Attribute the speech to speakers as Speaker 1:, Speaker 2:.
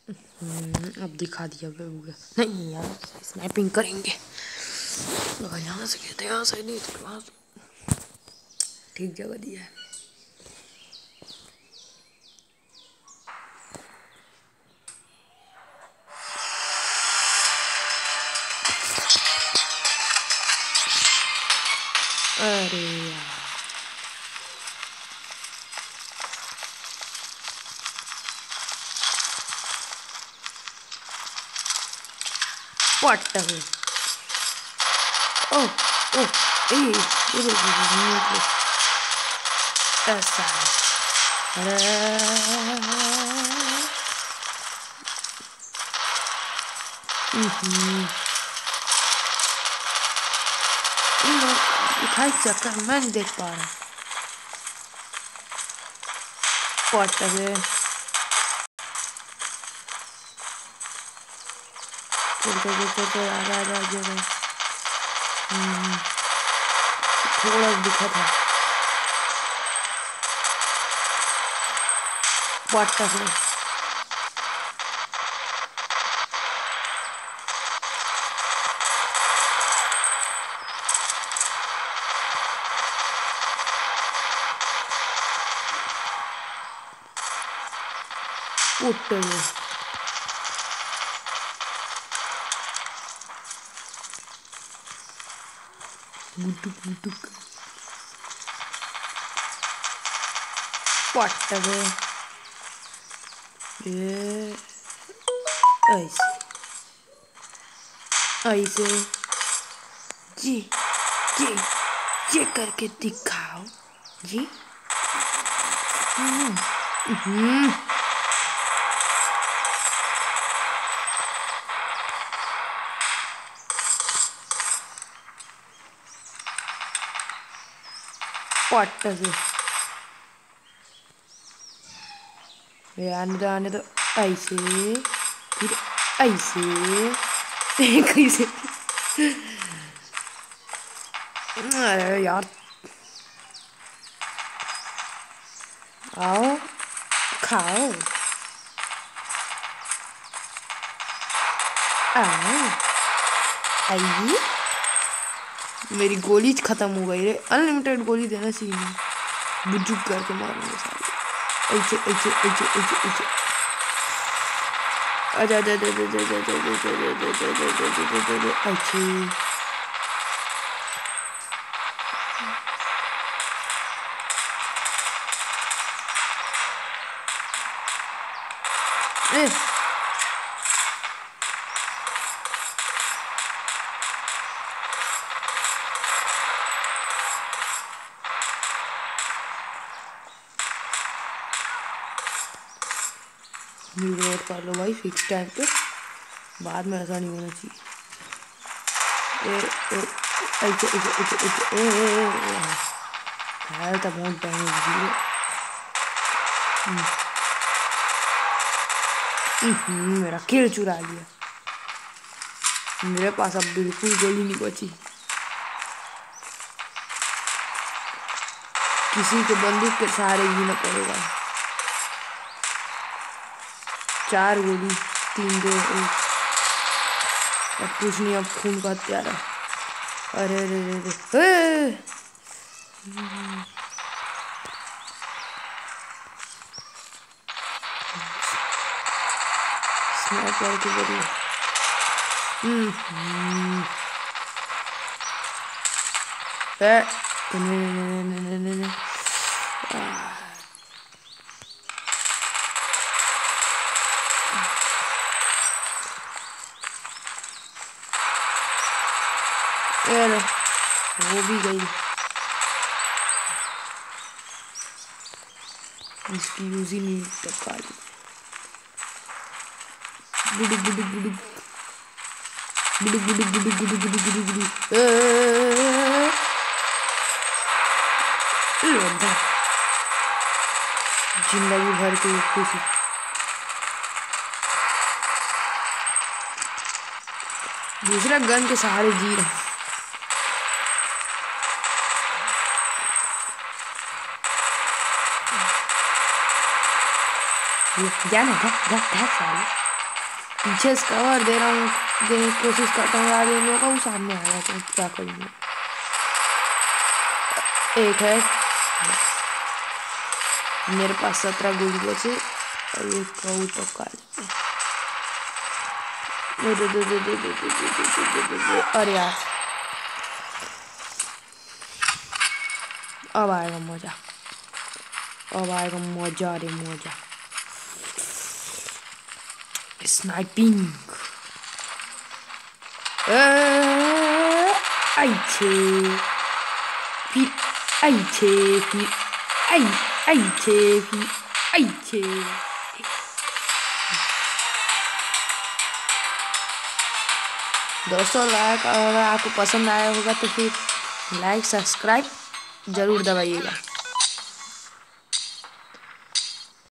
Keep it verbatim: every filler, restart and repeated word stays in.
Speaker 1: हम्म, अब दिखा दिया गया। नहीं यार, स्नैपिंग करेंगे। यहाँ से कहते हैं, यहाँ से नहीं तो वहाँ से। ठीक जगह दिया है। अरे यार, पट्टा है। ओ ओ ए ये ये ऐसा है। दिखाई चक्कर मैं नहीं देख पा रहा। पट्टा है। चलते चलते आगे आगे आगे थोड़ा दिखा था। पट्टा है। उठ गए। गुटुक गुटुक पट्टा है। ये ऐसे ऐसे जी जी ये करके दिखाओ जी। हम्म हम्म पट्टा से ये आने दो आने दो। ऐसे फिर ऐसे कैसे। अरे यार आओ खाओ आओ। आइए, मेरी गोली खत्म हो गई रे। अनलिमिटेड गोली देना चाहिए। बुजुक करके मारूंगा साले। ऐसे ऐसे ऐसे ऐसे ऐसे आजा आजा आजा आजा आजा आजा आजा ऐसे। ए रिलोड कर लो भाई फिक्स टाइम पे। बाद में ऐसा नहीं होना चाहिए। ए ए ऐसे ऐसे ऐसे ऐसे ए ए ए है तो बहुत डैमेज दिए। मेरा किल चुरा लिया। मेरे पास अब बिल्कुल गोली नहीं बची। किसी को बंदूक के सहारे जीना पड़ेगा। चार गोली तीन दो एक। अब कुछ नहीं, अब खून का हत्यारा। अरे अरे अरे स्नाइपर की बड़ी। हम्म हम्म वो भी गई। इसकी यूज ही नहीं कर पा रही। गुडू गुडू गुडू गुडू गुडू गुडू गुडू गुडू गुडू गुडू जिंदगी भर की खुशी। दूसरा गन के सहारे जी रहा। जाना था जा जा सारी। पीछे से कवर दे रहा हूँ, देने की कोशिश करता हूँ यार, इन लोगों का वो सामने आया तो क्या करूँगा। एक है, मेरे पास सत्रह गोली बचे और ये कहूँ तो काल। अरे यार अब आएगा मजा, अब आएगा मजा रे मजा। स्नाइपिंग आई छे फिर आई छे फिर आई आई छे फिर आई छे। दोस्तों लाइक, अगर आपको पसंद आया होगा तो फिर लाइक सब्सक्राइब जरूर दबाइएगा।